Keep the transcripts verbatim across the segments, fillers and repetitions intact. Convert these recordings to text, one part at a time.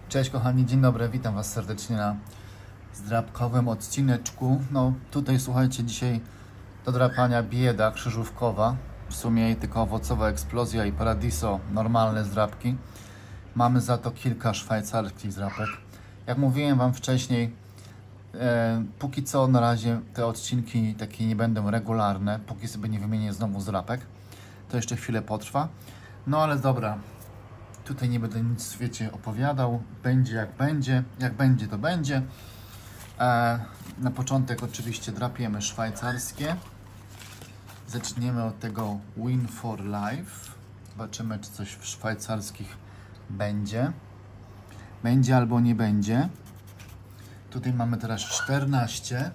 Cześć kochani, dzień dobry, witam Was serdecznie na zdrabkowym odcineczku. No tutaj słuchajcie, dzisiaj do drapania bieda krzyżówkowa, w sumie tylko owocowa eksplozja i paradiso, normalne zdrabki. Mamy za to kilka szwajcarskich zdrapek. Jak mówiłem Wam wcześniej, e, póki co na razie te odcinki takie nie będą regularne, póki sobie nie wymienię znowu zdrapek. To jeszcze chwilę potrwa, no ale dobra. Tutaj nie będę nic w świecie opowiadał, będzie jak będzie, jak będzie to będzie. E, na początek oczywiście drapiemy szwajcarskie. Zaczniemy od tego Win for Life. Zobaczymy, czy coś w szwajcarskich będzie. Będzie albo nie będzie. Tutaj mamy teraz czternaście.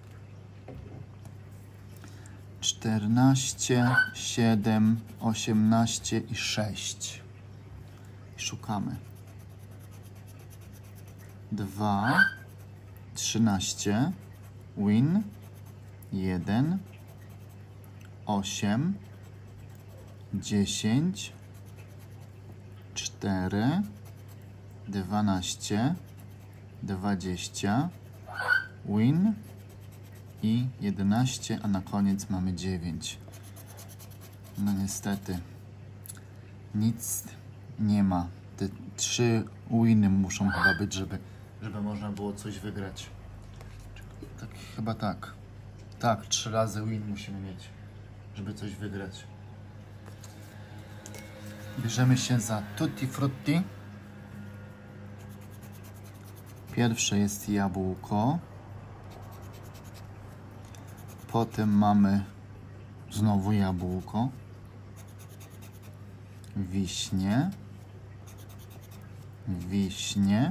czternaście, siedem, osiemnaście i sześć. Szukamy. dwa, trzynaście, win, jeden, osiem, dziesięć, cztery, dwanaście, dwadzieścia, win i jedenaście, a na koniec mamy dziewięć. No niestety nic nie ma. Te trzy winy muszą chyba być, żeby, żeby można było coś wygrać. Tak, chyba tak. Tak, trzy razy win musimy mieć, żeby coś wygrać. Bierzemy się za Tutti Frutti. Pierwsze jest jabłko. Potem mamy znowu jabłko. Wiśnie. Wiśnie,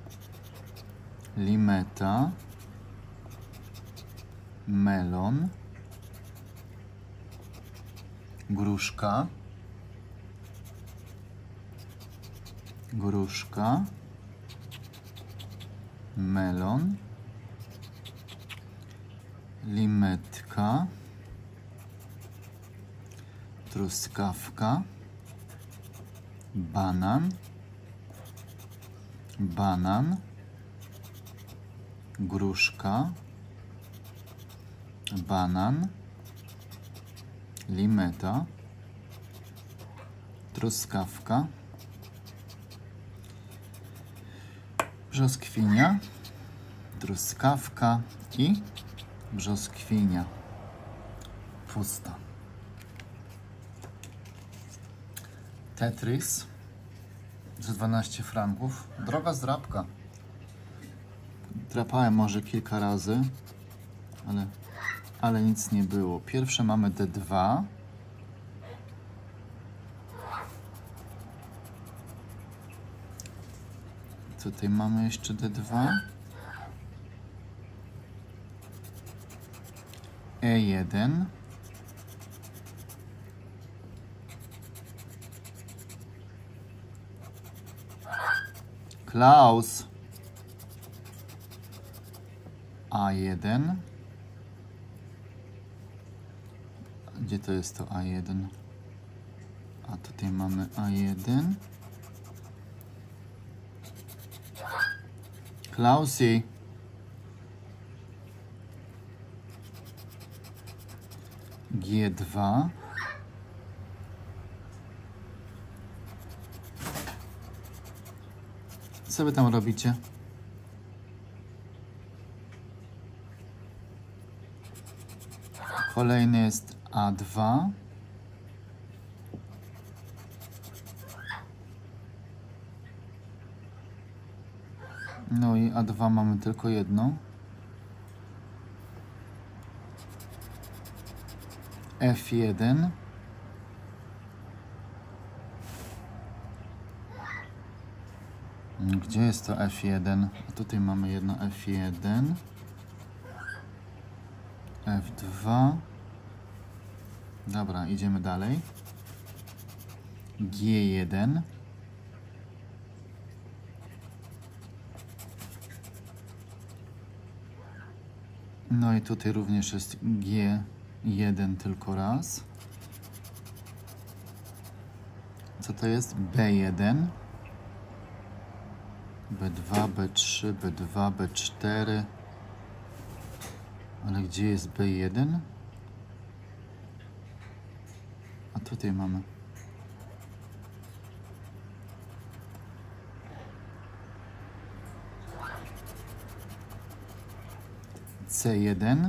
limeta, melon, gruszka, gruszka, melon, limetka, truskawka, banan, banan, gruszka, banan, limeta, truskawka, brzoskwinia, truskawka i brzoskwinia. Pusta. Tetris za dwanaście franków. Droga zdrabka. Drapałem może kilka razy, ale, ale nic nie było. Pierwsze mamy D dwa. Tutaj mamy jeszcze D dwa. E jeden. Klaus. A jeden. Gdzie to jest to A jeden? A tutaj mamy A jeden. Klausi. G dwa. Co wy tam robicie? Kolejny jest A dwa. No i A dwa mamy tylko jedno. F jeden. Gdzie jest to F jeden? A tutaj mamy jedno F jeden. F dwa. Dobra, idziemy dalej. G jeden. No i tutaj również jest G jeden tylko raz. Co to jest? B jeden. B dwa, B trzy, B dwa, B cztery. Ale gdzie jest B jeden? A tutaj mamy. C jeden.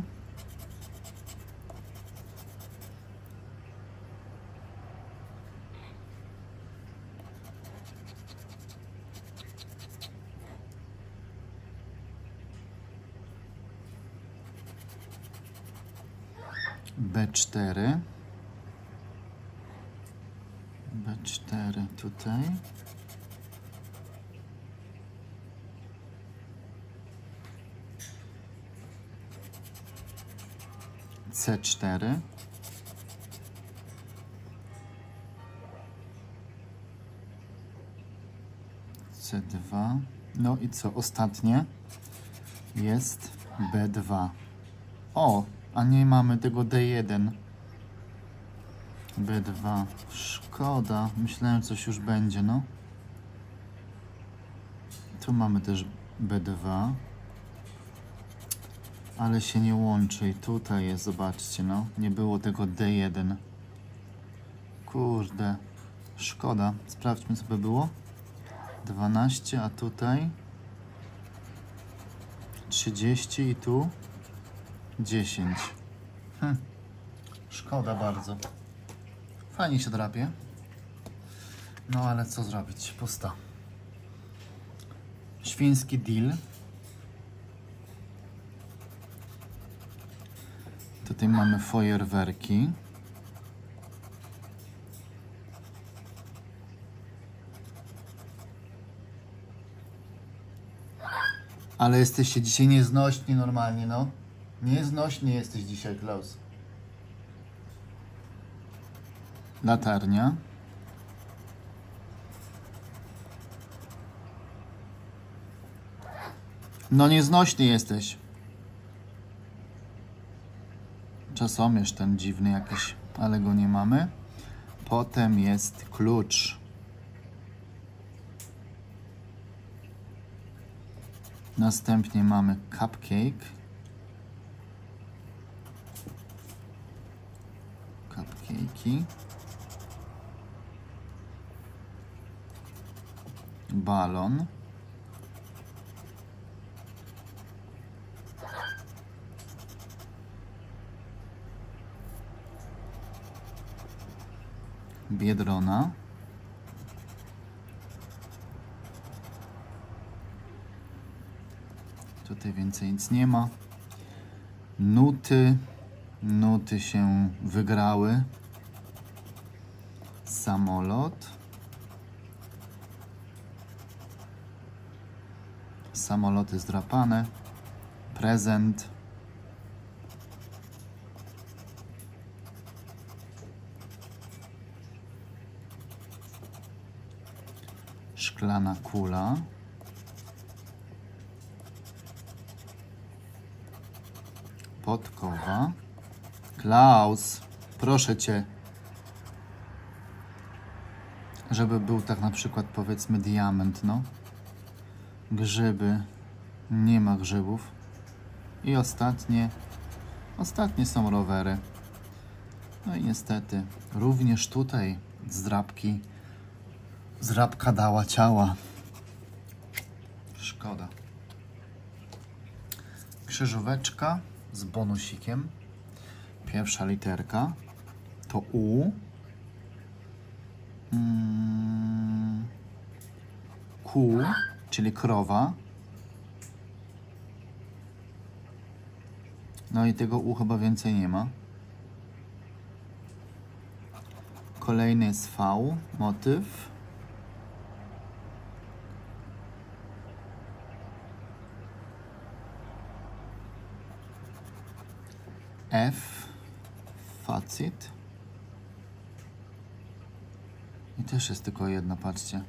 B cztery. B cztery tutaj. C cztery. C dwa. No i co? Ostatnie jest B dwa. O, a nie mamy tego D jeden. B dwa. Szkoda. Myślałem, coś już będzie, no. Tu mamy też B dwa. Ale się nie łączy. I tutaj jest, zobaczcie, no. Nie było tego D jeden. Kurde. Szkoda. Sprawdźmy, co by było. dwanaście, a tutaj trzydzieści i tu dziesięć. Hm. Szkoda bardzo. Fajnie się drapie. No ale co zrobić? Pusta. Świński deal. Tutaj mamy fajerwerki. Ale jesteście dzisiaj nieznośni normalnie, no. Nieznośny jesteś dzisiaj, Klaus. Latarnia. No nieznośny jesteś. Czasomierz ten dziwny jakiś, ale go nie mamy. Potem jest klucz. Następnie mamy cupcake. Cupcake'i. Balon. Biedrona. Tutaj więcej nic nie ma. Nuty. Nuty się wygrały. Samolot. Samoloty zdrapane. Prezent. Szklana kula. Podkowa. Klaus, proszę Cię, żeby był tak na przykład, powiedzmy, diament, no. Grzyby. Nie ma grzybów. I ostatnie, ostatnie są rowery. No i niestety, również tutaj zdrapki, zdrapka dała ciała. Szkoda. Krzyżóweczka z bonusikiem. Pierwsza literka to U. Mm, Q, czyli krowa. No i tego U chyba więcej nie ma. Kolejny jest V, motyw. F, facit. I też jest tylko jedna, patrzcie.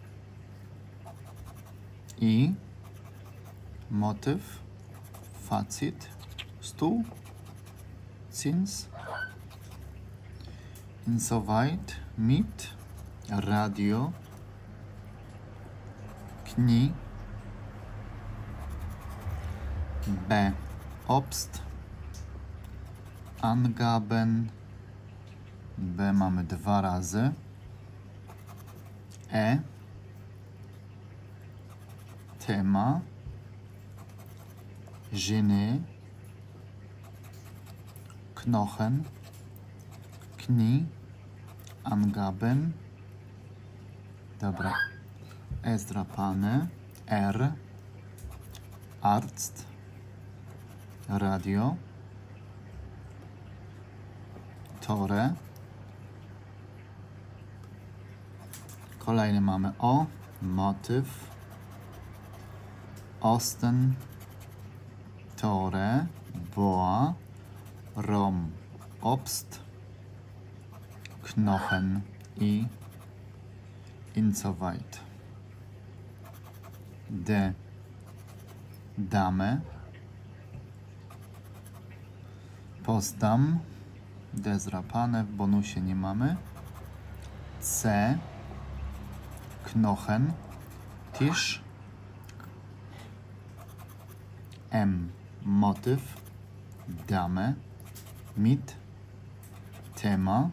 I, motyw, facit, stół, Zins, insoweit, mit, radio, kni, B. Obst. Angaben. B mamy dwa razy. E. Thema. Genie. Knochen. Knie. Angaben. Dobra. E zdrapane. R. Arzt. Radio. Tore. Kolejny mamy O. Motyw. Osten. Tore. Boa. Rom. Obst. Knochen. I insoweit. D. Dame. Postdam. D zrapane, w bonusie nie mamy. C. Knochen. Tisch. M. Motyw. Dame. Mit. Thema.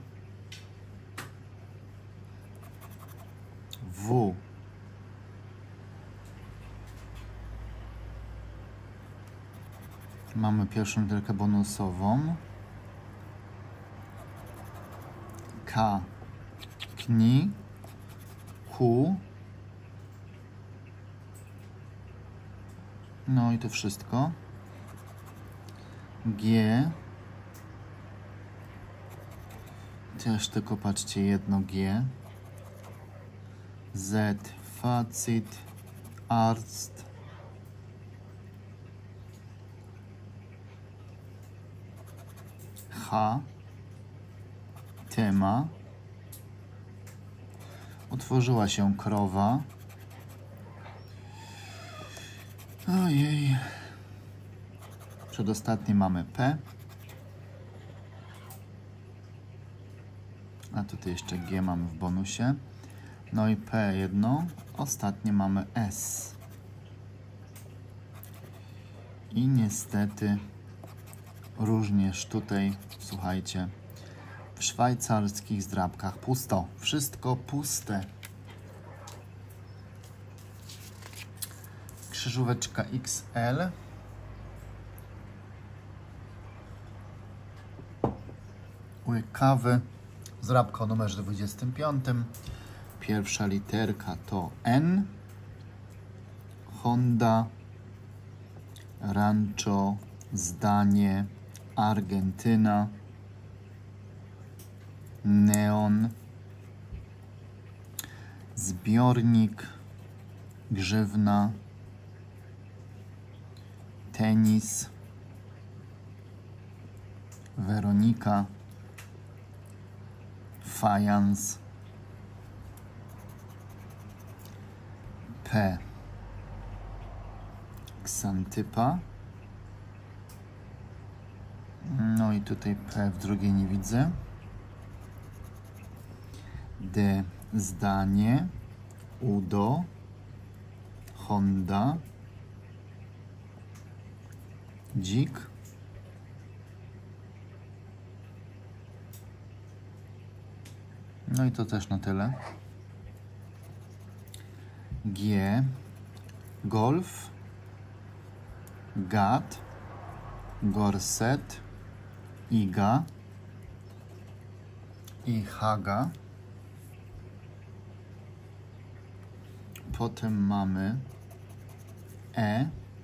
W. Mamy pierwszą literkę bonusową. K. Kni. Q. No i to wszystko. G. Też tylko patrzcie jedno G. Z. Facit. Arzt. H. Tema. Utworzyła się krowa. Ojej. Przedostatni mamy P. A tutaj jeszcze G mamy w bonusie. No i P jedno. Ostatnie mamy S. I niestety również tutaj, słuchajcie, w szwajcarskich zdrabkach pusto. Wszystko puste. Krzyżóweczka X L. Łyk kawy. Zdrabka o numerze dwudziestym piątym. Pierwsza literka to N. Honda. Rancho. Zdanie. Argentyna. Neon. Zbiornik. Grzywna. Tenis. Weronika. Fajans. P. Ksantypa. No i tutaj P w drugiej nie widzę. D. Zdanie. Udo. Honda. Dzik. No i to też na tyle. G. Golf. Gad. Gorset. Iga. I Haga. Potem mamy E.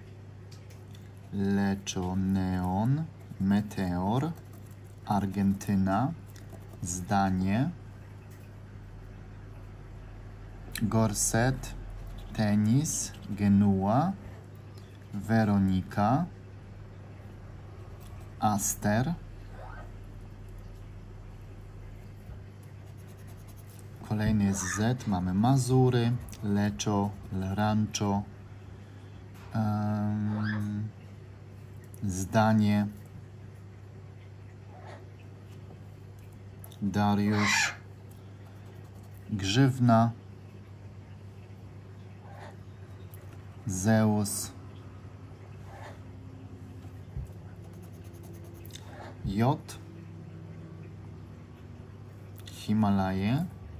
Leczo, Neon. Meteor. Argentyna. Zdanie. Gorset. Tenis. Genua. Weronika. Aster. Kolejny jest Z. Mamy Mazury. Leczo. Rancho. Um, zdanie. Dariusz. Grzywna. Zeus. J, Himalaje,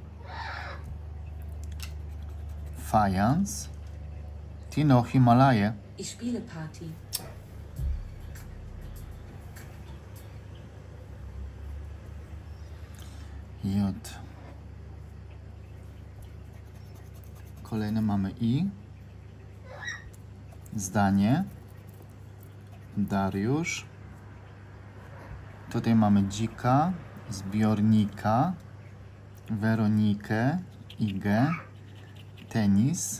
Fajans, Tino, Himalaje. Ich spiele Party. J. Kolejne mamy I. Zdanie. Dariusz. Tutaj mamy dzika, zbiornika, Weronikę, Igę, tenis.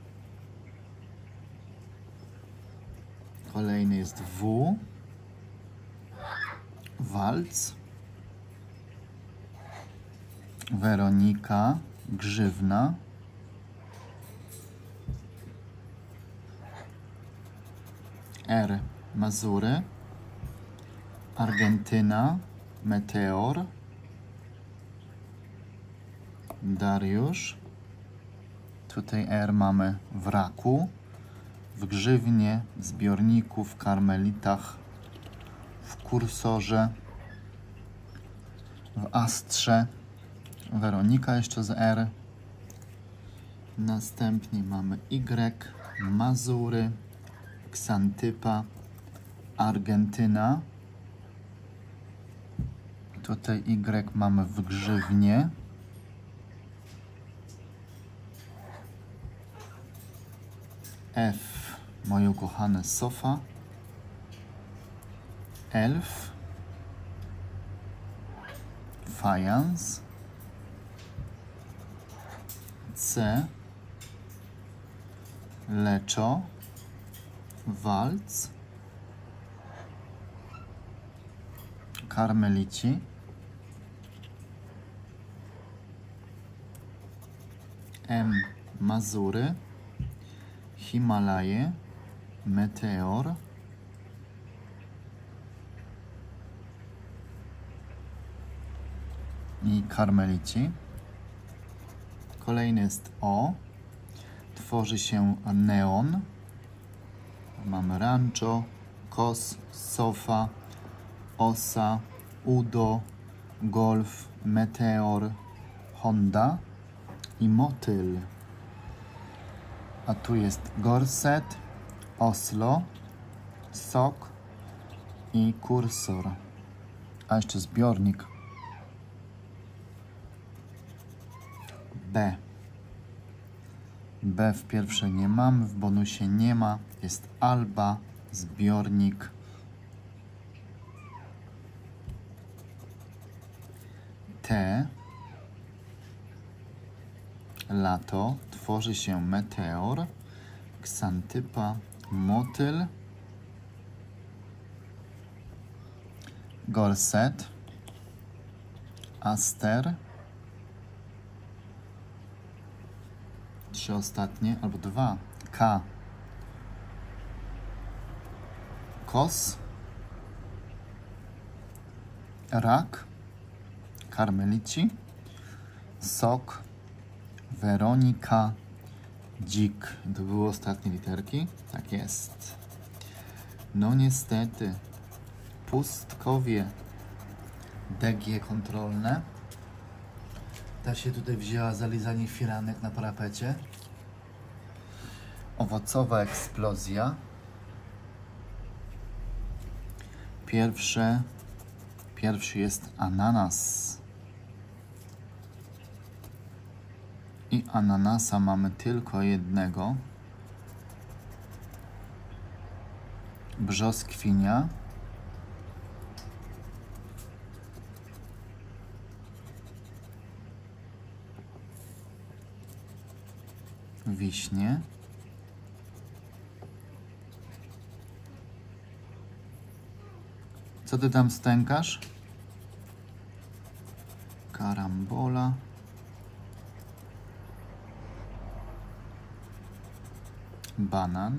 Kolejny jest W. Walc. Weronika, grzywna. R. Mazury. Argentyna, meteor. Dariusz. Tutaj R mamy w raku, w grzywnie, w zbiorniku, w karmelitach, w kursorze, w astrze. Weronika jeszcze z R. Następnie mamy Y, Mazury, Ksantypa, Argentyna. Tutaj Y mamy w grzywnie. F, moje ukochane Sofa. Elf. Fajans. C. Leczo. Walc. Karmelici. M. Mazury. Himalaje. Meteor. I karmelici. Kolejny jest O. Tworzy się neon. Mamy rancho, kos, sofa, osa, udo, golf, meteor, Honda i motyl. A tu jest gorset, Oslo, sok i kursor. A jeszcze zbiornik. B. B w pierwszej nie mamy, w bonusie nie ma. Jest Alba, zbiornik. T. Lato, tworzy się meteor. Ksantypa, motyl. Gorset, aster. Trzy ostatnie, albo dwa. K. Kos. Rak. Karmelici. Sok. Weronika. Dzik. To były ostatnie literki? Tak jest. No niestety. Pustkowie. D G kontrolne. Ta się tutaj wzięła za lizanie firanek na parapecie. Owocowa eksplozja. Pierwsze, pierwszy jest ananas. I ananasa mamy tylko jednego. Brzoskwinia. Wiśnie. Co ty tam stękasz? Karambola. Banan.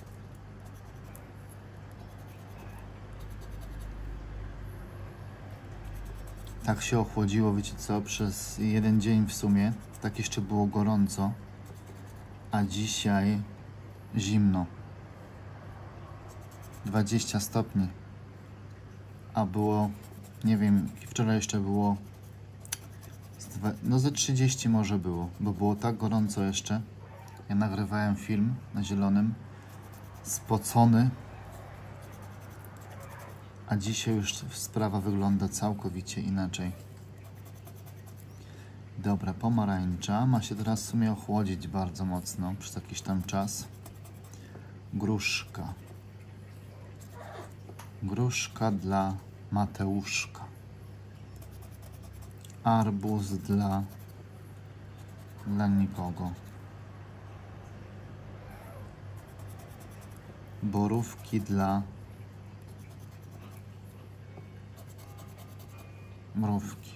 Tak się ochłodziło, wiecie co, przez jeden dzień w sumie. Tak jeszcze było gorąco. A dzisiaj zimno. dwadzieścia stopni. a było, nie wiem, wczoraj jeszcze było, no ze trzydzieści może było, bo było tak gorąco jeszcze. Ja nagrywałem film na zielonym, spocony, a dzisiaj już sprawa wygląda całkowicie inaczej. Dobra, pomarańcza ma się teraz w sumie ochłodzić bardzo mocno przez jakiś tam czas. Gruszka. Gruszka dla Mateuszka. Arbuz dla, dla nikogo. Borówki dla mrówki.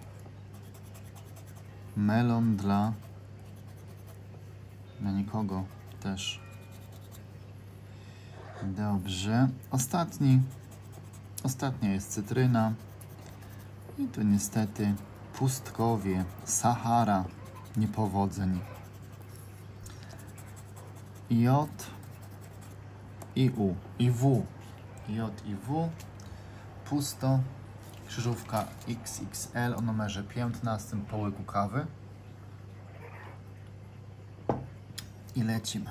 Melon dla, dla nikogo też. Dobrze. Ostatni. Ostatnia jest cytryna. I tu niestety pustkowie, Sahara, niepowodzeń. J i U. I W. J i W. Pusto. Krzyżówka X X L o numerze piętnastym po łyku kawy. I lecimy.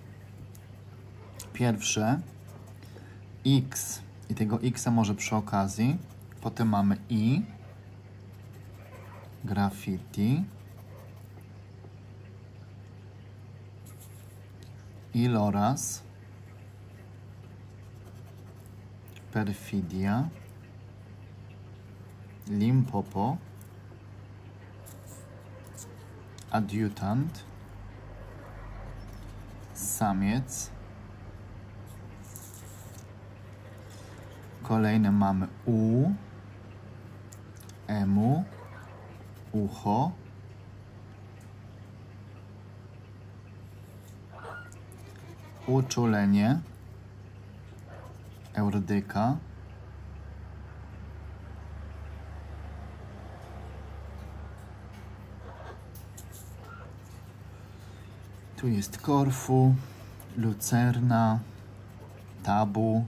Pierwsze X i tego X może przy okazji. Potem mamy I. Graffiti. Iloraz. Perfidia. Limpopo. Adiutant. Samiec. Kolejne mamy U. Emu. Ucho. Uczulenie. Eurydyka. Tu jest Korfu, Lucerna, Tabu,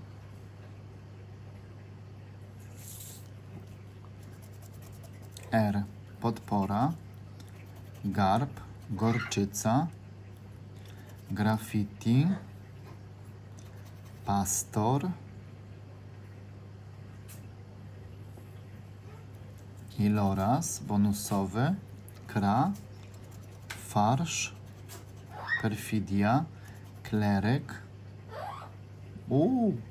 R. Podpora, Garb, Gorczyca, Graffiti, Pastor, Iloraz, bonusowy, Kra, Farsz, Perfidia, Kleryk, Uuu,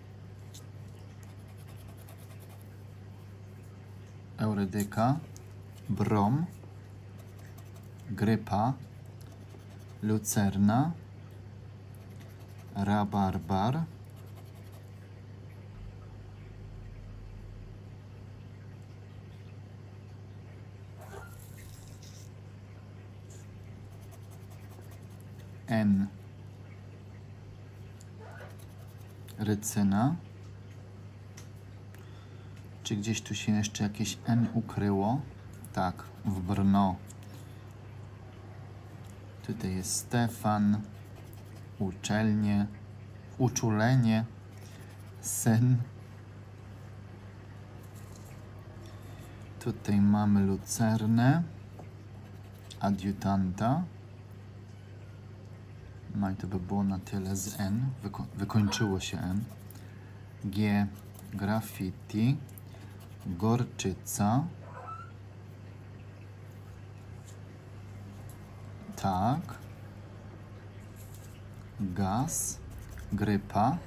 Eurydyka, Brom, Grypa, Lucerna, Rabarbar, N. Rycyna. Czy gdzieś tu się jeszcze jakieś N ukryło? Tak, w Brno. Tutaj jest Stefan, uczelnie, uczulenie, syn. Tutaj mamy Lucernę, adiutanta. No i to by było na tyle z N. Wyko wykończyło się N. G. Graffiti. Gorczyca. Tak. Gaz. Grypa.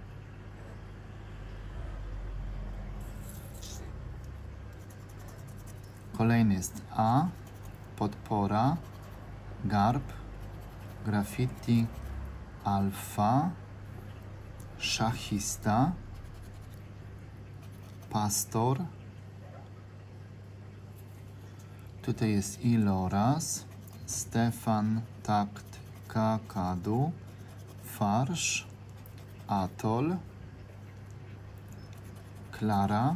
Kolejny jest A. Podpora. Garb. Graffiti, alfa, szachista, pastor. Tutaj jest iloraz, Stefan, takt, kakadu, farsz, atol, Klara,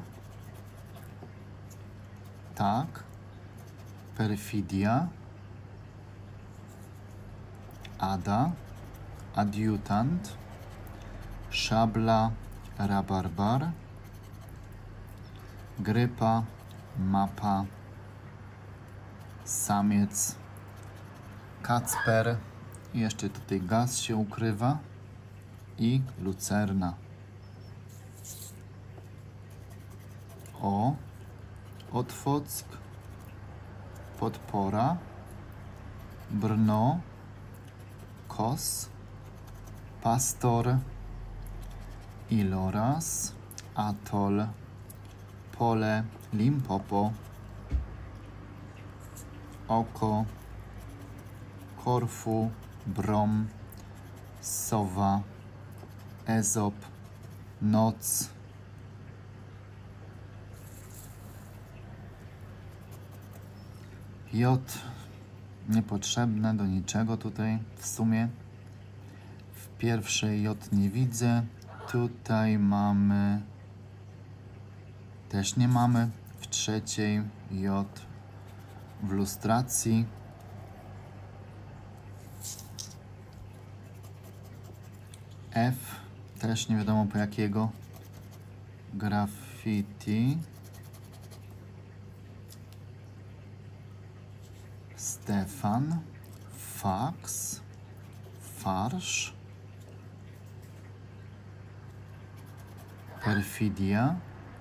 tak, perfidia, Ada, adiutant, szabla, rabarbar, Grypa, mapa, samiec, kacper. I jeszcze tutaj gaz się ukrywa i lucerna. O, Otwock, podpora, Brno, Kos, Pastor, Iloras, Atol, Pole, Limpopo, Oko, Korfu, Brom, Sowa, Ezop, Noc, J niepotrzebne do niczego tutaj w sumie. W pierwszej J nie widzę. Tutaj mamy, też nie mamy. W trzeciej J w lustracji. F też nie wiadomo po jakiego. Graffiti. Stefan, Fax, Farsz, Perfidia.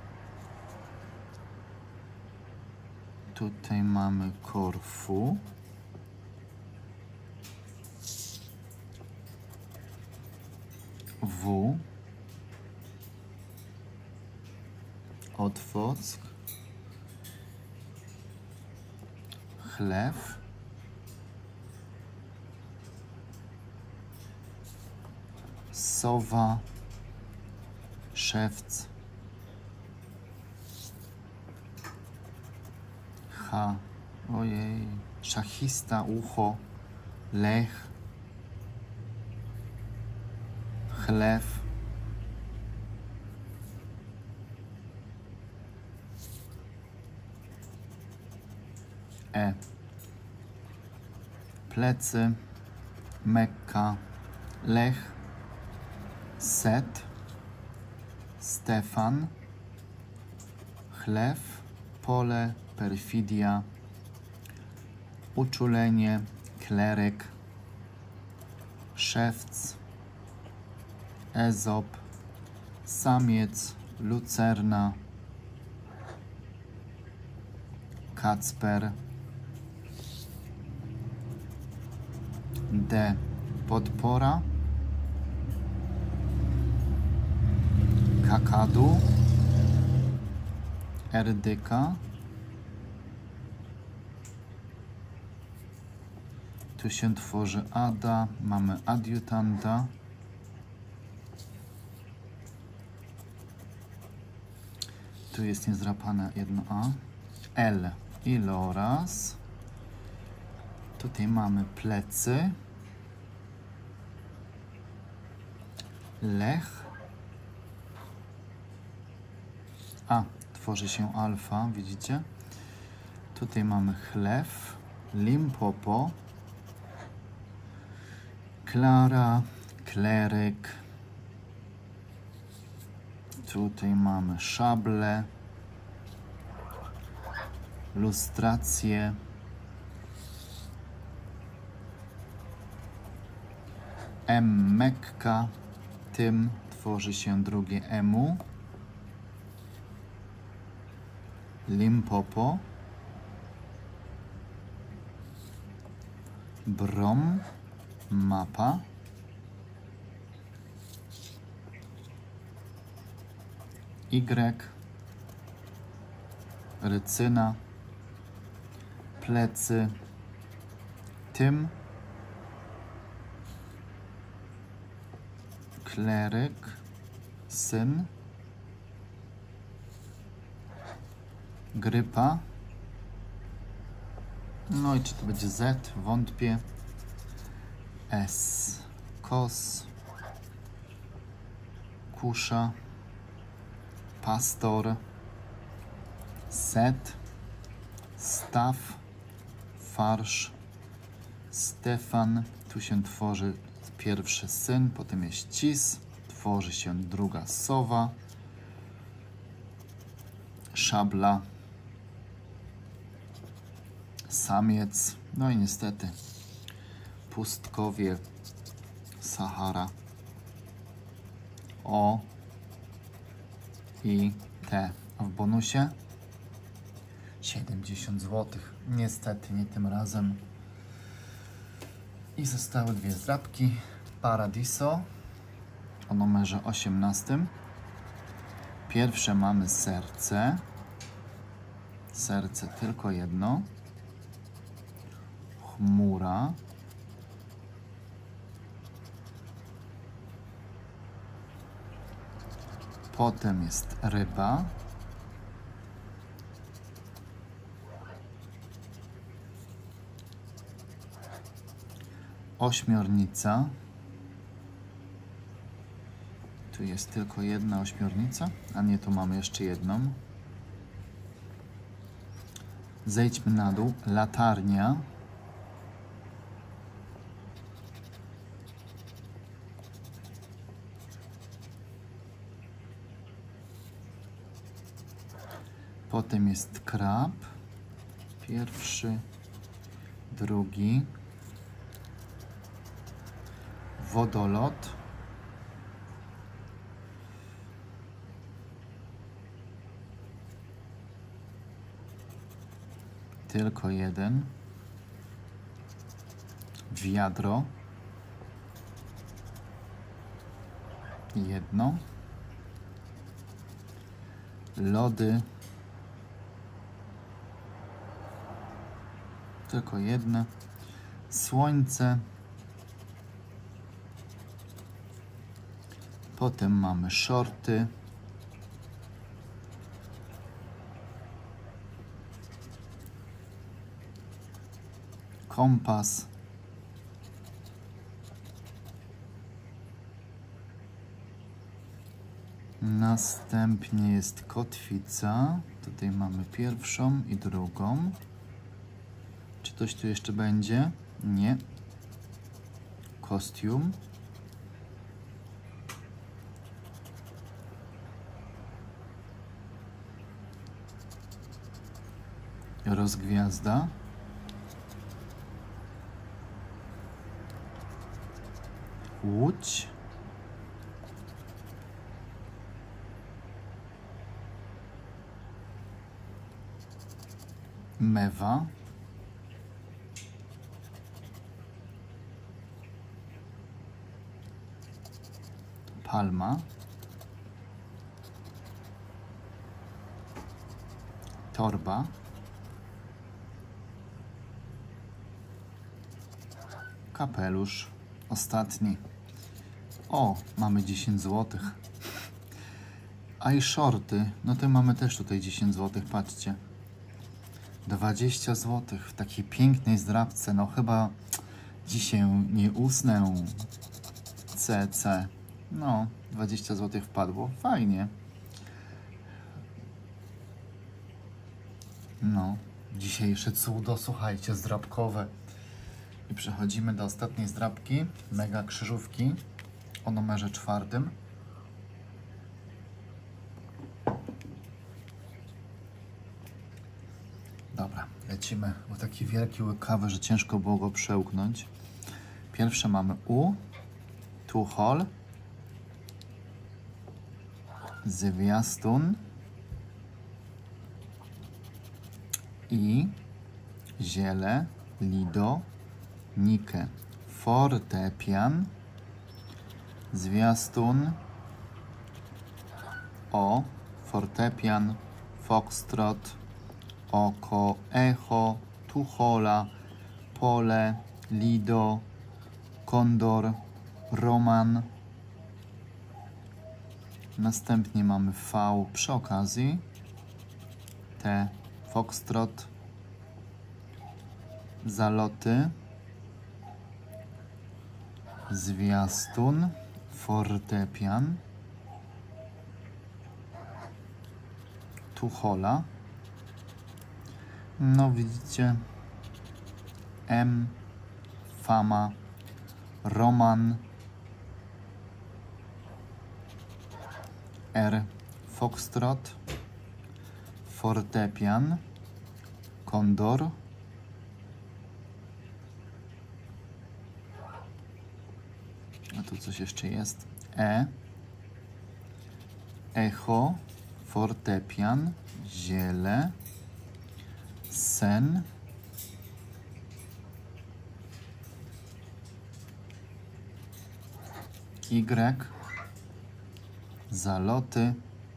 Tutaj mamy Korfu. W. Otwock. Chlew. Sowa. Szewc. H. Ojej. Szachista, ucho. Lech. Chlew. E. Plecy. Mekka. Lech. Set. Stefan. Chlew. Pole. Perfidia. Uczulenie. Kleryk. Szewc. Ezop. Samiec. Lucerna. Kacper. D. Podpora. Kakadu. Erdyka. Tu się tworzy Ada. Mamy adiutanta. Tu jest niezdrapane jedno A. L. Iloras. Tutaj mamy plecy. Lech. A, tworzy się alfa, widzicie? Tutaj mamy chlew. Limpopo. Klara. Kleryk. Tutaj mamy szable. Lustrację. M. Mekka. Tym tworzy się drugie emu. Limpopo. Brom. Mapa. Y. Rycyna. Plecy. Tym. Kleryk. Syn. Grypa. No i czy to będzie Z? Wątpię. S. Kos. Kusza. Pastor. Set. Staw. Farsz. Stefan. Tu się tworzy pierwszy syn, potem jest cis. Tworzy się druga sowa. Szabla, Samiec, no i niestety Pustkowie, Sahara, O i T. W bonusie siedemdziesiąt złotych. Niestety nie tym razem. I zostały dwie zdrabki. Paradiso o numerze osiemnastym. Pierwsze mamy serce. Serce tylko jedno. Chmura. Potem jest ryba. Ośmiornica. Tu jest tylko jedna ośmiornica, a nie, tu mamy jeszcze jedną. Zejdźmy na dół. Latarnia. Potem jest krab. Pierwszy, drugi. Wodolot. Tylko jeden. Wiadro. Jedno. Lody. Tylko jedne. Słońce. Potem mamy shorty. Kompas. Następnie jest kotwica. Tutaj mamy pierwszą i drugą. Czy coś tu jeszcze będzie? Nie. Kostium. Rozgwiazda. Łódź. Mewa. Palma. Torba. Kapelusz. Ostatni. O, mamy dziesięć złotych. A i shorty. No to mamy też tutaj dziesięć złotych, patrzcie. dwadzieścia złotych w takiej pięknej zdrabce. No chyba dzisiaj nie usnę. C C. No, dwadzieścia złotych wpadło. Fajnie. No, dzisiejsze cudo, słuchajcie, zdrabkowe. I przechodzimy do ostatniej zdrabki. Mega krzyżówki o numerze czwartym. Dobra, lecimy. Bo taki wielki łyk kawy, że ciężko było go przełknąć. Pierwsze mamy U, Tuchol, zwiastun i ziele, lido, nikę, fortepian, zwiastun, o, fortepian, foxtrot, oko, echo, tuchola, pole, lido, kondor, roman. Następnie mamy V przy okazji, T, foxtrot, zaloty, zwiastun, fortepian, tuchola. No widzicie, M, fama, roman, R, foxtrot, fortepian, kondor, a tu coś jeszcze jest, e, echo, fortepian, ziele, sen, Y, zaloty,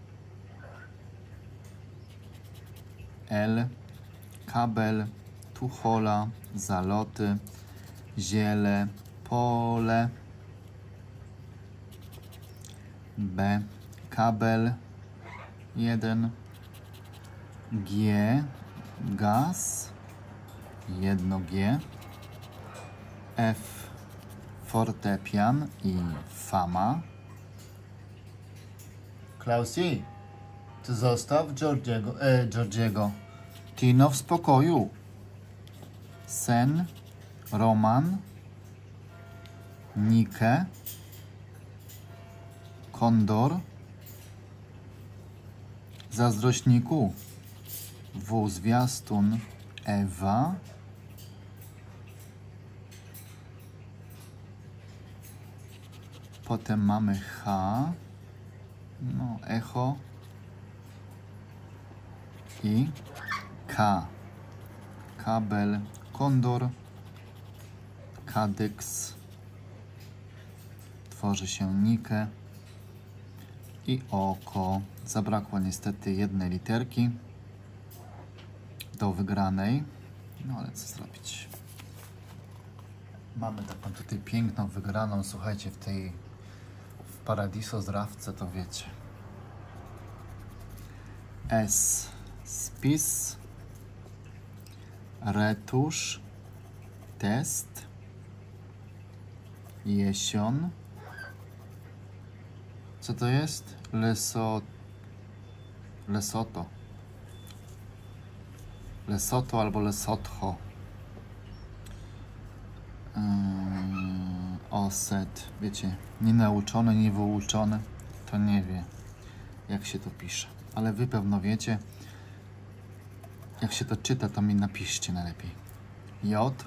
L, kabel, tuchola, zaloty, ziele, pole, B, kabel, jeden, G, gaz, jedno G, F, fortepian i fama. Klausi, ty zostaw Georgiego, e, Georgiego. Tino w spokoju. Sen, Roman, Nike, kondor, zazdrośniku, W, zwiastun, Ewa, potem mamy H, no, echo i K, kabel, kondor, kadyks, tworzy się Nike i oko. Zabrakło niestety jednej literki do wygranej, no ale co zrobić. Mamy taką tutaj piękną wygraną, słuchajcie, w tej w Paradiso Zdrawce, to wiecie. S, spis, retusz, test, jesion. Co to jest? Leso, Lesoto. Lesoto albo Lesotho. Yy, oset. Wiecie, nienauczony, niewyuczony, to nie wie, jak się to pisze. Ale wy pewno wiecie. Jak się to czyta, to mi napiszcie najlepiej. J.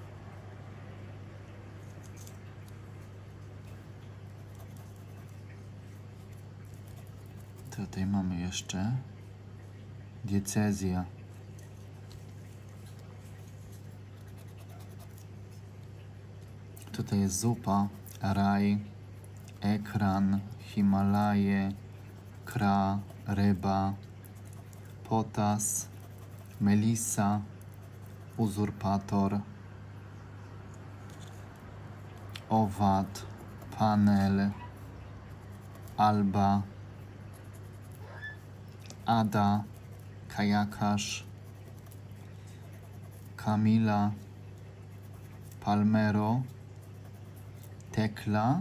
Tutaj mamy jeszcze diecezja. Tutaj jest zupa, raj, ekran, Himalaje, kra, ryba, potas, melisa, uzurpator, owad, panel, alba, Ada, kajakarz, Kamila, Palmero, Tekla,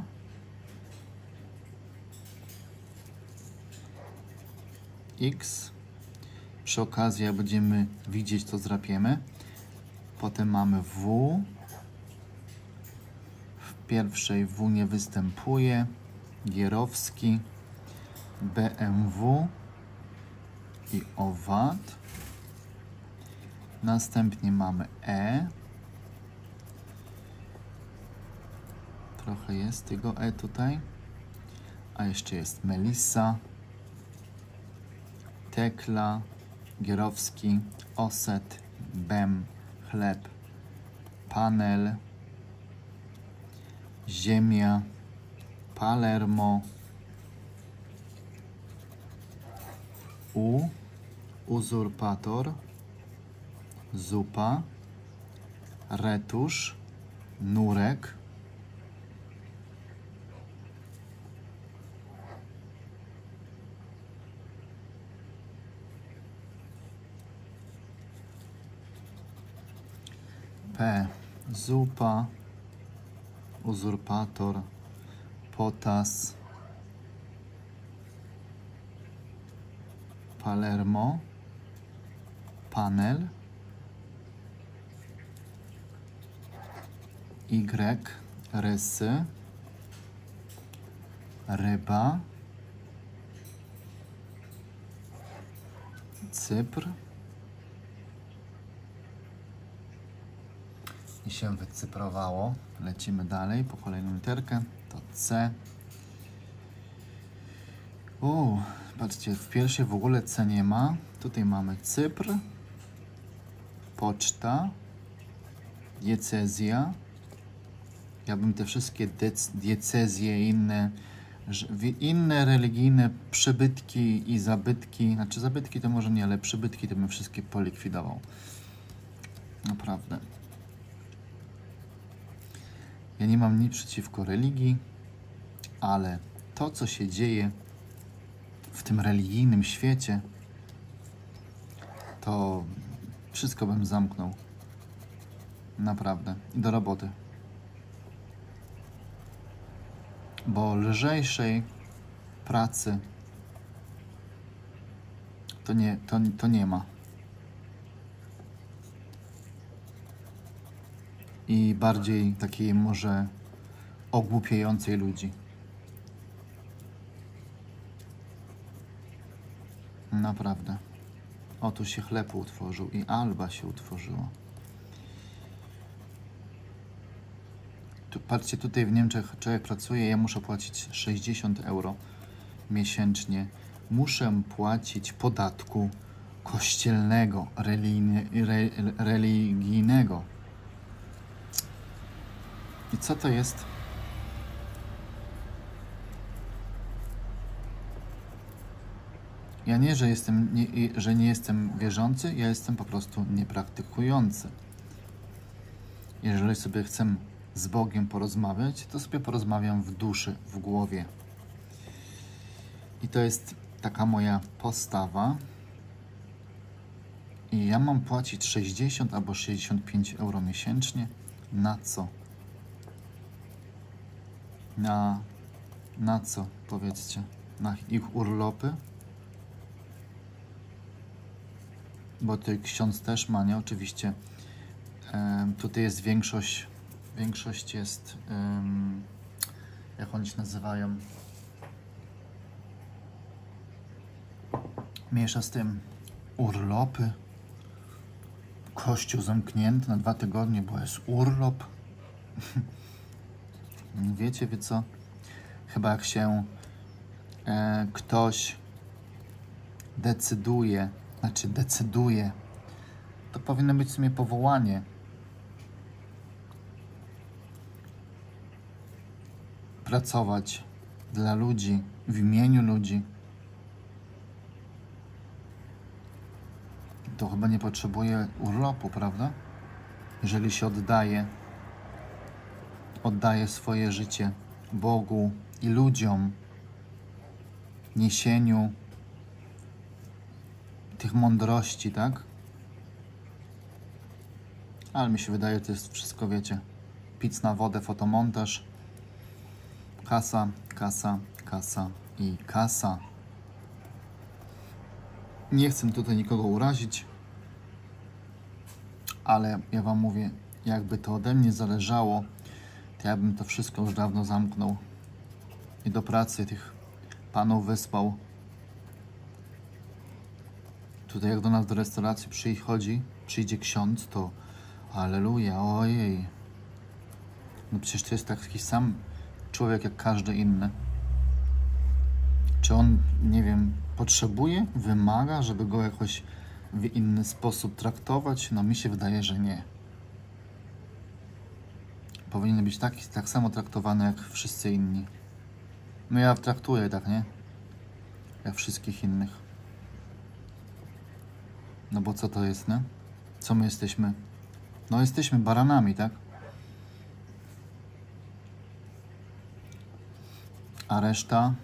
X. Przy okazji, jak będziemy widzieć, to zdrapiemy. Potem mamy W. W pierwszej W nie występuje. Gierowski, B M W i owad. Następnie mamy E. Trochę jest tego E tutaj. A jeszcze jest Melisa, Tekla, Gierowski, oset, bem, chleb, panel, ziemia, Palermo, U, uzurpator, zupa, retusz, nurek, P, zupa, uzurpator, potas, Palermo, panel, Y, rysy, ryba, Cypr. I się wycyprowało. Lecimy dalej po kolejną literkę. To C. Uuu, patrzcie, w pierwszej w ogóle C nie ma. Tutaj mamy Cypr, poczta, diecezja. Ja bym te wszystkie diecezje, inne, inne religijne przybytki i zabytki, znaczy zabytki to może nie, ale przybytki to bym wszystkie polikwidował. Naprawdę. Ja nie mam nic przeciwko religii, ale to, co się dzieje w tym religijnym świecie, to wszystko bym zamknął. Naprawdę. I do roboty. Bo lżejszej pracy to nie, to, to nie ma. I bardziej takiej może ogłupiającej ludzi. Naprawdę. O, tu się chleb utworzył i alba się utworzyła. Tu, patrzcie, tutaj w Niemczech człowiek pracuje, ja muszę płacić sześćdziesiąt euro miesięcznie. Muszę płacić podatku kościelnego, religijny, re, religijnego. I co to jest? Ja nie, że, jestem, nie, że nie jestem wierzący, ja jestem po prostu niepraktykujący. Jeżeli sobie chcę z Bogiem porozmawiać, to sobie porozmawiam w duszy, w głowie. I to jest taka moja postawa. I ja mam płacić sześćdziesiąt albo sześćdziesiąt pięć euro miesięcznie. Na co? Na, na co, powiedzcie? Na ich urlopy? Bo tutaj ksiądz też ma, nie? Oczywiście e, tutaj jest większość, większość jest, e, jak oni się nazywają, mniejsza z tym, urlopy, kościół zamknięty na dwa tygodnie, bo jest urlop. Wiecie, wie co? Chyba jak się e, ktoś decyduje, znaczy decyduje, to powinno być w sumie powołanie. Pracować dla ludzi, w imieniu ludzi. To chyba nie potrzebuje urlopu, prawda? Jeżeli się oddaje, oddaje swoje życie Bogu i ludziom, niesieniu tych mądrości, tak? Ale mi się wydaje, to jest wszystko, wiecie, pic na wodę, fotomontaż, kasa, kasa, kasa i kasa. Nie chcę tutaj nikogo urazić, ale ja wam mówię, jakby to ode mnie zależało, to ja bym to wszystko już dawno zamknął i do pracy tych panów wysłał. Tutaj jak do nas do restauracji przychodzi, przyjdzie ksiądz, to alleluja, ojej. No przecież to jest taki sam człowiek jak każdy inny. Czy on, nie wiem, potrzebuje, wymaga, żeby go jakoś w inny sposób traktować? No mi się wydaje, że nie. Powinien być tak, tak samo traktowany jak wszyscy inni. No ja traktuję tak, nie? Jak wszystkich innych. No bo co to jest, nie? Co my jesteśmy? No jesteśmy baranami, tak? A reszta...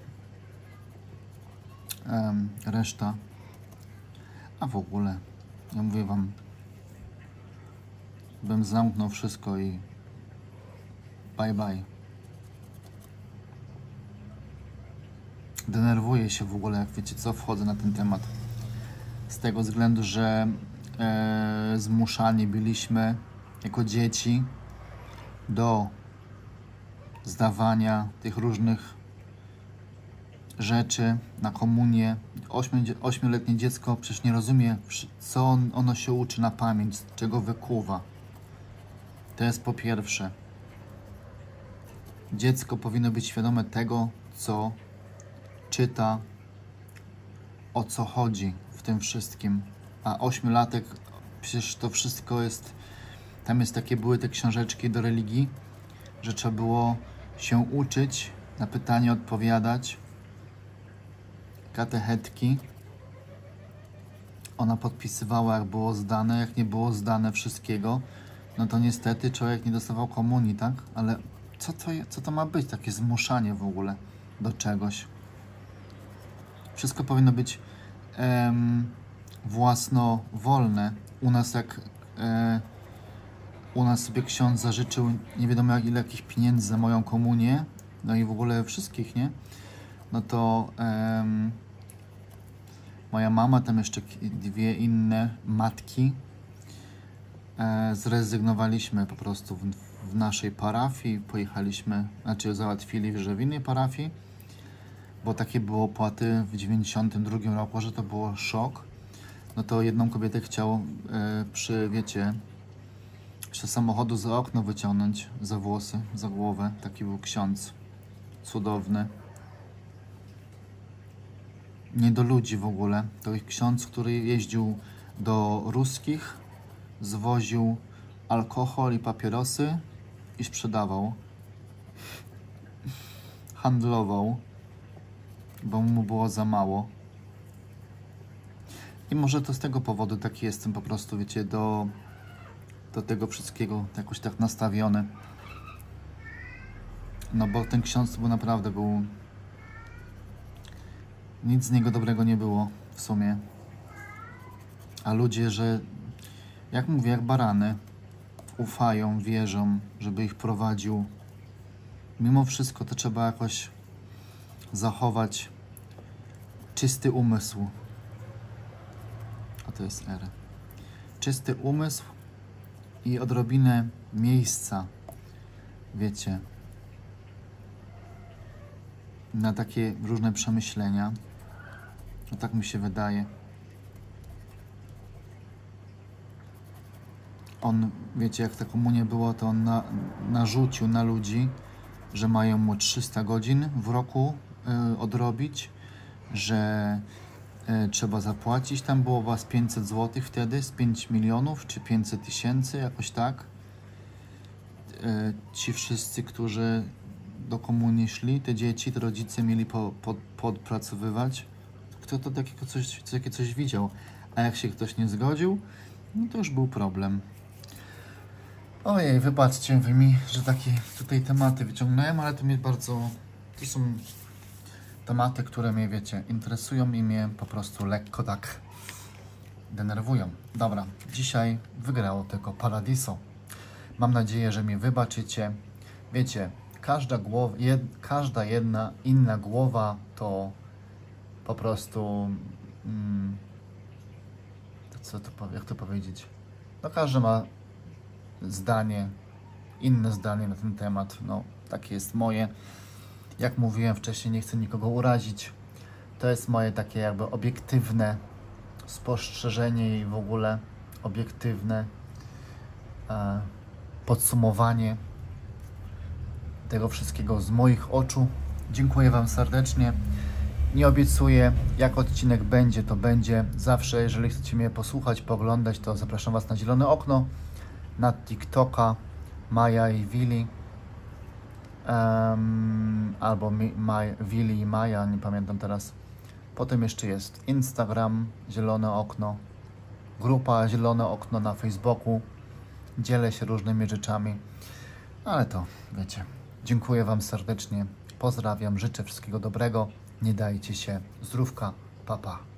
Um, reszta... A w ogóle, ja mówię wam, bym zamknął wszystko i bye bye. Denerwuję się w ogóle, jak wiecie co, wchodzę na ten temat. Z tego względu, że e, zmuszani byliśmy jako dzieci do zdawania tych różnych rzeczy na komunię. Ośmioletnie dziecko przecież nie rozumie, co on, ono się uczy na pamięć, czego wykuwa. To jest po pierwsze. Dziecko powinno być świadome tego, co czyta, o co chodzi w tym wszystkim. A ośmiolatek, przecież to wszystko jest, tam jest takie, były te książeczki do religii, że trzeba było się uczyć, na pytanie odpowiadać, katechetki. Ona podpisywała, jak było zdane, jak nie było zdane wszystkiego, no to niestety człowiek nie dostawał komunii, tak? Ale co to, co to ma być, takie zmuszanie w ogóle do czegoś? Wszystko powinno być em, własnowolne. U nas jak e, u nas sobie ksiądz zażyczył nie wiadomo jak, ile jakich pieniędzy za moją komunię, no i w ogóle wszystkich, nie? No to em, moja mama, tam jeszcze dwie inne matki, e, zrezygnowaliśmy po prostu w, w naszej parafii, pojechaliśmy, znaczy załatwili, że w innej parafii, bo takie było opłaty w dziewięćdziesiątym drugim roku, że to było szok. No to jedną kobietę chciał e, przy, wiecie, przy samochodu za okno wyciągnąć, za włosy, za głowę. Taki był ksiądz. Cudowny. Nie do ludzi w ogóle. To ksiądz, który jeździł do ruskich, zwoził alkohol i papierosy i sprzedawał. Handlował, bo mu było za mało. I może to z tego powodu taki jestem po prostu, wiecie, do, do tego wszystkiego jakoś tak nastawiony. No bo ten ksiądz był naprawdę, był... Nic z niego dobrego nie było w sumie. A ludzie, że jak mówię, jak barany, ufają, wierzą, żeby ich prowadził. Mimo wszystko to trzeba jakoś zachować czysty umysł. A to jest R. Czysty umysł i odrobinę miejsca, wiecie, na takie różne przemyślenia. No tak mi się wydaje. On, wiecie, jak ta komunia było, to on na, narzucił na ludzi, że mają mu trzysta godzin w roku y, odrobić, że y, trzeba zapłacić. Tam było was pięćset złotych wtedy, z pięć milionów, czy pięćset tysięcy, jakoś tak. Y, ci wszyscy, którzy do komunii szli, te dzieci, te rodzice mieli po, po, podpracowywać. Kto to takiego coś, takie coś widział? A jak się ktoś nie zgodził, no to już był problem. Ojej, wybaczcie wy mi, że takie tutaj tematy wyciągnąłem, ale to mnie bardzo... To są tematy, które mnie, wiecie, interesują i mnie po prostu lekko tak denerwują. Dobra, dzisiaj wygrało tylko Paradiso. Mam nadzieję, że mnie wybaczycie. Wiecie, każda głowa, jed, każda jedna inna głowa to po prostu... Mm, to co to, jak to powiedzieć? No każdy ma zdanie, inne zdanie na ten temat. No, takie jest moje. Jak mówiłem wcześniej, nie chcę nikogo urazić. To jest moje takie jakby obiektywne spostrzeżenie i w ogóle obiektywne e, podsumowanie tego wszystkiego z moich oczu. Dziękuję wam serdecznie. Nie obiecuję, jak odcinek będzie, to będzie. Zawsze, jeżeli chcecie mnie posłuchać, pooglądać, to zapraszam was na Zielone Okno, na TikToka, Maja i Willy, um, albo Maj, Willy i Maja, nie pamiętam teraz. Potem jeszcze jest Instagram, Zielone Okno, grupa Zielone Okno na Facebooku. Dzielę się różnymi rzeczami, ale to, wiecie, dziękuję wam serdecznie, pozdrawiam, życzę wszystkiego dobrego, nie dajcie się, zdrówka, pa pa.